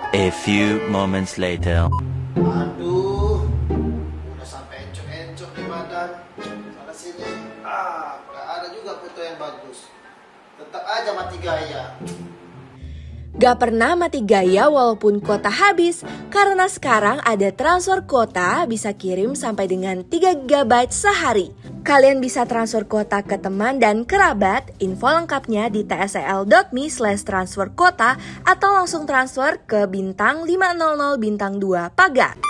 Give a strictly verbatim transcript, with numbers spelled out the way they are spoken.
A few moments later. Aduh, udah sampai encok-encok di badan. Sana sini, ah, gak ada juga foto yang bagus. Tetap aja mati gaya. Gak pernah mati gaya walaupun kuota habis, karena sekarang ada transfer kuota bisa kirim sampai dengan tiga giga byte sehari. Kalian bisa transfer kuota ke teman dan kerabat, info lengkapnya di tsel dot me slash transfer kuota atau langsung transfer ke bintang lima nol nol bintang dua Pagar.